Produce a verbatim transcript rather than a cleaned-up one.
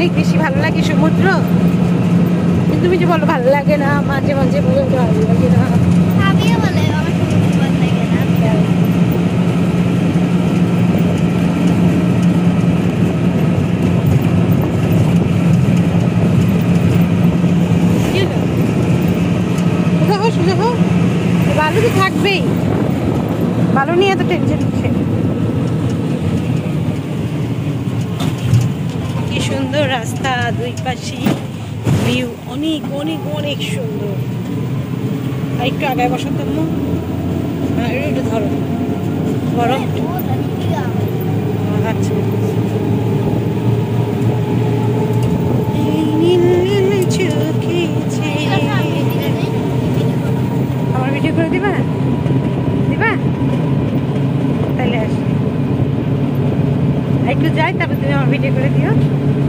অনেক বেশি ভালো লাগে সমুদ্র, কিন্তু তুমি যে বলো ভালো লাগে না, মাঝে মাঝে বলো ভালো লাগে না। আমিও বলে আমার সমুদ্র ভালো লাগে না। বালু তো থাকবেই, বালু নিয়ে এত টেনশন হচ্ছে। কি সুন্দর রাস্তা, দুই পাশে ভিউ অনেক অনেক অনেক সুন্দর। আর একটু আগায় বসাতাম না, একটু ধরো গরম। আচ্ছা আমার ভিডিও করে দিবা দিবা তাহলে আসি একটু যাই, তারপর তুমি আমার ভিডিও করে দিও।